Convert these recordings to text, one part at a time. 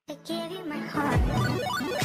I gave you my heart.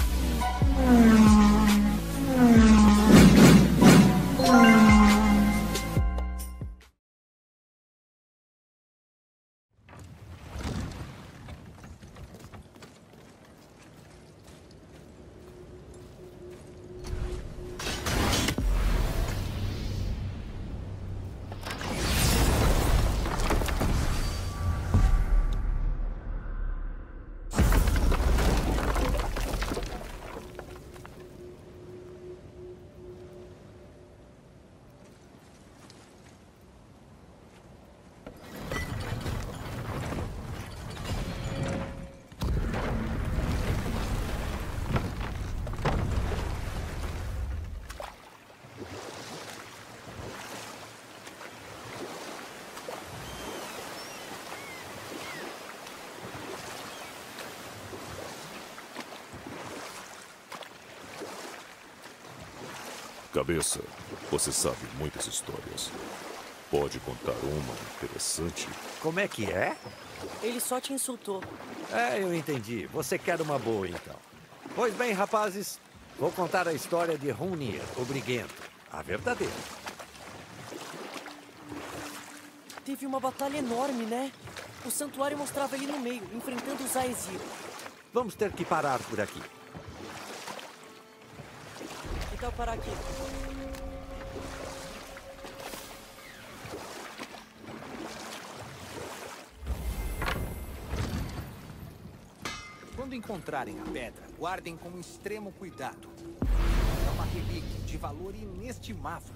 Cabeça, você sabe muitas histórias. Pode contar uma interessante? Como é que é? Ele só te insultou. É, eu entendi. Você quer uma boa, então. Pois bem, rapazes, vou contar a história de Hrungnir, o Briguento. A verdadeira. Teve uma batalha enorme, né? O santuário mostrava ele no meio, enfrentando os Aesir. Vamos ter que parar por aqui. Que tal parar aqui? Quando encontrarem a pedra, guardem com extremo cuidado. É uma relíquia de valor inestimável.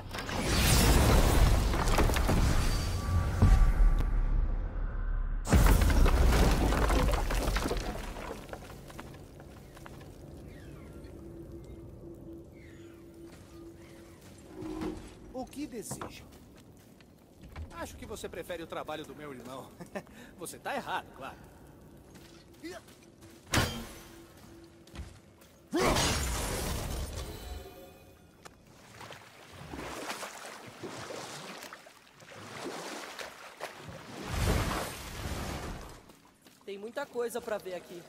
O que desejam? Acho que você prefere o trabalho do meu irmão. Você tá errado, claro. Tem muita coisa pra ver aqui.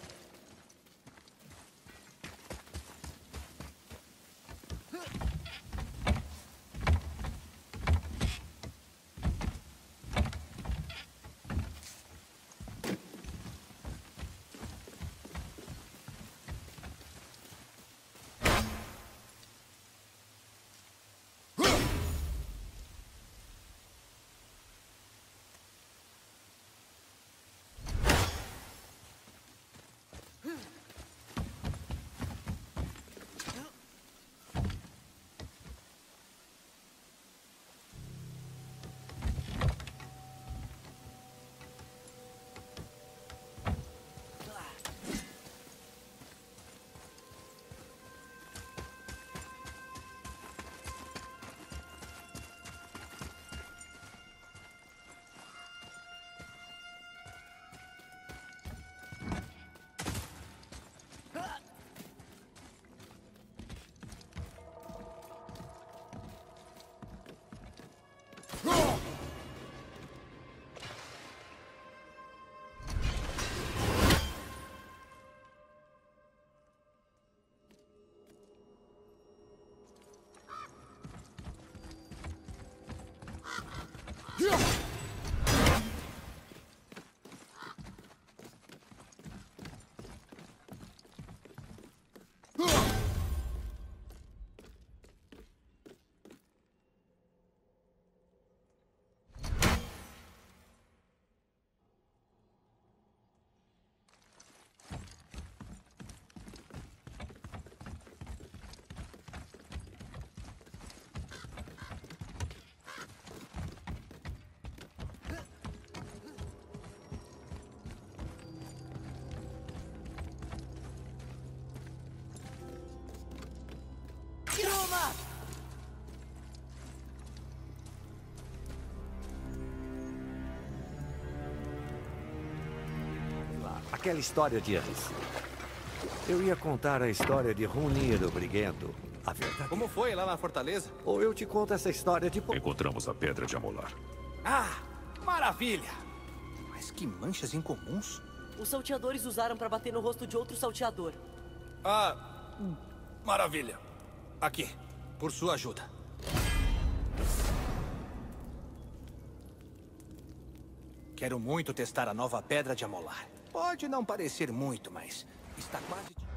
Aquela história de antes. Eu ia contar a história de Hrungnir, o Briguento. A verdade. Como foi lá na fortaleza? Ou eu te conto essa história depois. Encontramos a pedra de Amolar. Ah, maravilha! Mas que manchas incomuns. Os salteadores usaram pra bater no rosto de outro salteador. Ah, maravilha. Aqui, por sua ajuda. Quero muito testar a nova pedra de amolar. Pode não parecer muito, mas está quase...